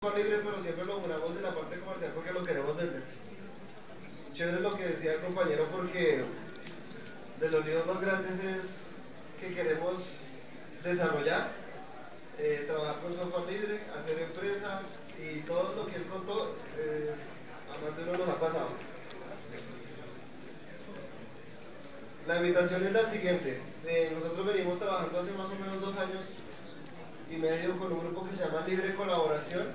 libre, pero siempre lo unamos en la parte comercial porque lo queremos vender. Chévere lo que decía el compañero, porque de los líos más grandes es que queremos desarrollar, trabajar con software libre, hacer empresa y todo lo que él contó, a más de uno nos ha pasado. La invitación es la siguiente. Nosotros venimos trabajando hace más o menos 2 años y medio con un grupo que se llama Libre Colaboración.